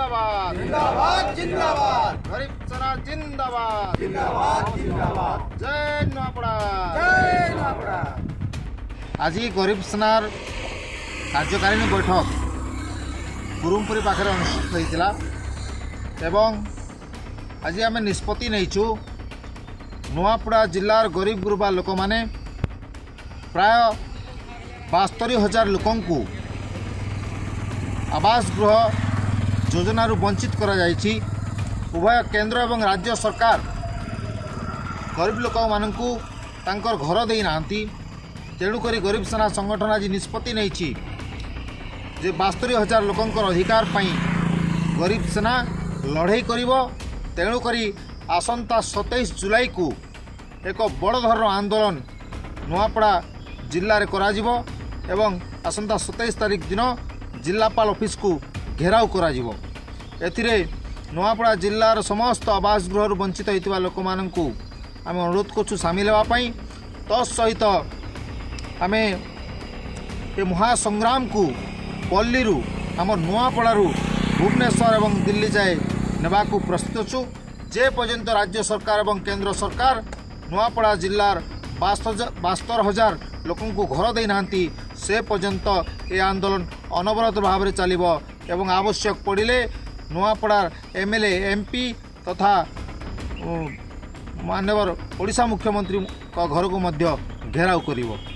जिंदाबाद जिंदाबाद जिंदाबाद गरीब सेना जिंदाबाद जिंदाबाद जिंदाबाद जय नुआपड़ा। जय नुआपड़ा। आज गरीब सेनार कार्यकारिणी बैठक गुरुमपुरी पाखे अनुष्ठित होता एवं आज आम निष्पत्ति नहींचु नुआपड़ा जिलार गरीब गुरुबा लोक मैंने प्राय 72,000 लोकंकु आवास गृह योजना वंचित करा जायछि। उभय केंद्र एवं राज्य सरकार गरीब लोक मानकु तांकर घर देई नांती। तेणुक गरीब सेना संगठन आज निष्पत्ति नहीं जे 72,000 लोकंकर अधिकार पाई गरीब सेना लड़ाई करिवो। तेणुक आसंता 27 जुलाई को एक बड़ धरण आंदोलन नुआपड़ा जिल्ला रे कराजिवो एवं आसंता 27 तारीख दिन जिलापाल ऑफिस को घेराव कराजिवो। एथिरे नुआपड़ा जिल्लार समस्त आवास गृह वंचित होइतिबा लोक माननकु आमे अनुरोध करछु सामिल हेबा पई। तत्सहित आमे ए महासंग्राम को पल्लीरू आम नुआपड़ारू भुवनेश्वर एवं दिल्ली जाए नेबाकू प्रस्तुत छु। जे पर्यंत राज्य सरकार एवं केंद्र सरकार नुआपड़ा जिल्लार 72,000 लोकंकु घर देई नांती से पर्यंत ए आंदोलन अनवरत भाव में चलिबो एवं आवश्यक पड़िले नुआपड़ा एमएलए एमपी तथा माननीय ओडिशा मुख्यमंत्री घर को घेराव करिवो।